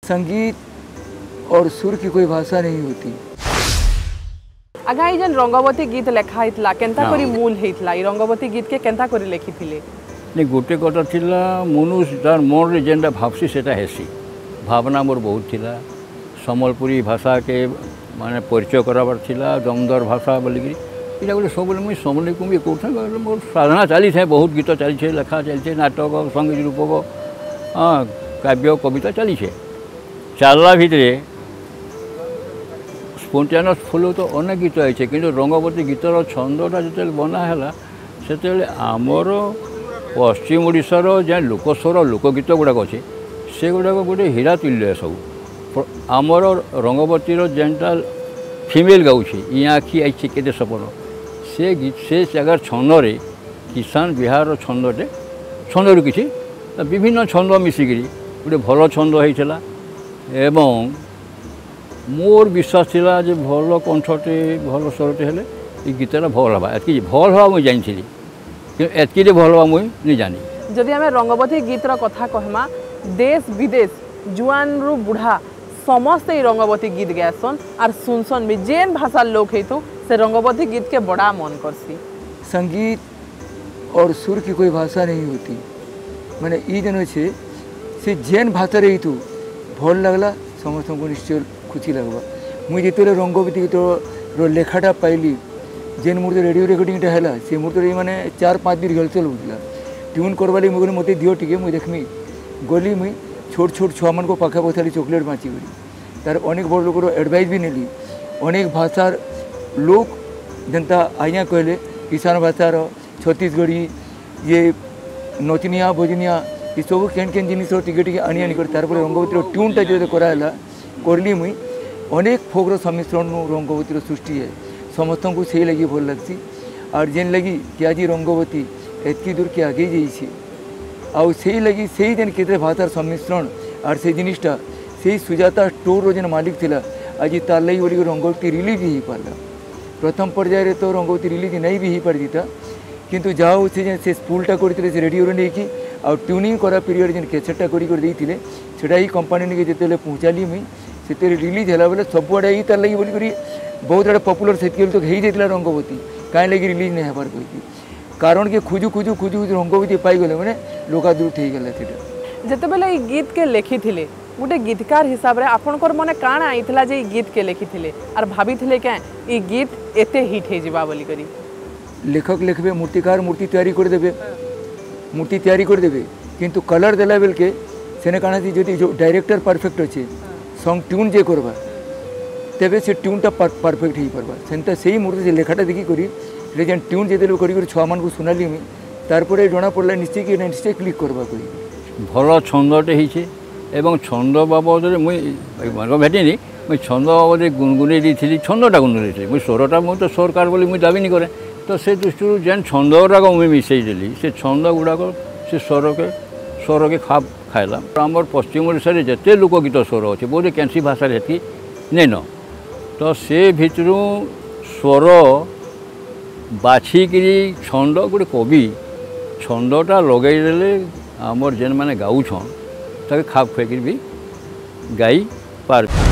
संगीत और सुर की कोई भाषा नहीं होती। आगा जन रंगवती गीत लेखा हितला केनता करी मूल हितला ई रंगवती गीत के केनता करी लेखिथिले नहीं गोटे कथा थिला मनुष्य तार मन रे जेनटा भावसी सेटा हेसी भावना मोर बहुत थिला सम्बलपुरी भाषा के माने परिचय कराबार थिला दमदर भाषा बोलिकी इटा गोटे सब मुझे समझ को भी कहूँ मोर साधना चली है बहुत गीत चली लेखा चलते नाटक संगीत रूपक हाँ काव्य कविता चली चलला भितर स्पॉन्टेनियस फ्लो तो अनेक गीत आई कि रंगवती गीतर छंदटा जो बनाला से आमर पश्चिम ओडिशार जहाँ लोकस्वर लोकगीत गुड़ाक अच्छे से गुड़ाक गोटे हीरा तुल्य सब आमर रंगवतीर जेनटा फिमेल गाँची ये आखि आई के सपन से गीत से जगार छंदे किसान बिहार छंदटे छंदर किसी विभिन्न छंद मिसिक गोटे भल छंद होता एवं मोर विश्वास थिला जे भल कंठटे भल स्वरटे हेले ये गीतटा भल हवा एतकी भल हवा मुझे जानी कि एतकी भल हवा मुझे नहीं जानी। जदि आम रंगवती गीतर कथा कहमा देश विदेश जुआन रु बुढ़ा समस्ते रंगवती गीत गायसन और सुनसन भी जेन भाषा लोक हेतु से रंगवती गीत के बड़ा मन करसी। संगीत और सुर की कोई भाषा नहीं होती मैंने ई जन अच्छे से जेन भाषा रही तू भल लगला समस्त को निश्चय खुशी लगवा मुझे जो रंगवती गीत लेखाटा पाइली जेन मुहूर्त रेडियो रेकर्डिंगटा है से मुहूर्त मैंने 4-5 दिन रिहर्सल होता ट्यून करवाली मुझे मत दियो टे मुझे देखमी गली मुई छोट छोट छुआ मन को पाखे बसाली चॉकलेट बाँची करी तार अनेक बड़ लोग एडवाइस भी नेली अनेक भाषार लोग जनता आइया कहले किसान भाषार छत्तीसगढ़ी ये नचनिया भोजनिया ये सब केन केन जिनिस टिके टिके आनी आनी कर तारपर रंगवतीर ट्यूनटा जो कराला करली मुई अनेक फोकर सम्मिश्रण रंगवतीर सृष्टि है समस्त को से लगी भल लगसी और जेन लगी कि आज रंगवती एतकी दूर के आगे जाइए आउ से लगी से जेन केते भाषार सम्मिश्रण और से जिनिसटा से सुजाता स्टोर जेन मालिक थिला आज तार लगी बोली रंगवती रिलीज ही पारा प्रथम पर्यायर तो रंगवती रिलीज नहीं भी पारि था किंतु जाओ से स्पूलटा करते से रेडियो नहीं कि आउ ट्यूनिंग करा पीरियड जेन कैसेटा करते सेटा ही कंपानी के जिते पहुँचाली मुई से रिलीज है बोले सबुआड़े ही तार लगी बोली बहुत आड़े पपुलर से तो हो जाता रंगवती कहीं लगी रिलीज नहीं हबार कही कारण के खुजु खुजु खुजु रंगवती पाईगले मैंने लोकादृत हो गला जिते बेले ये गीत के लेखी थिले गोटे गीतकार हिसाब रे आपनकर मने काण आइतला जे गीत के लेखी थिले और भाभी थिले क्या ये गीत एते हिट हे जिबा बोली करी लेखक लिखबे मूर्तिकार मूर्ति तैयारी कर देबे मूर्ति तैयारी कर देबे किंतु कलर देला बेल के सेने काना थी जदि जो डायरेक्टर परफेक्ट अच्छे सॉन्ग ट्यून जे करबा तेबे से ट्यूनटा परफेक्ट ही परबा सेंता सही मूर्ति से लेखाटा देखी करी जेन ट्यून जेते लोग करी छुआ मान को सुनाली मी तारपरे जना पड़ला निश्चय कि निश्चय क्लिक करबा करी भल छंदटे होइछे एवं छंद बाबद मुझे भेटनी मुझे छंद बाबद गुनगुने दी छंदटा गुनगुने मुझे स्वरटा मुझे तो सरकार बोली मुझे दाबी नहीं करे तो से दृष्टि जेन छंद गुड़ाक मुझे मिसईदेली से छंद गुड़ाक से स्वर के खाप खाइला आमर पश्चिम ओडिशा जिते लोकगीत स्वर अच्छे बहुत कैंसी भाषा हेतु नहीं न तो से भितर स्वर बाछिकी छंद गोटे कवि छंदटा लगेदेले आमर जेन मैंने गाँछन ताके खाप खुआक भी गाई पार।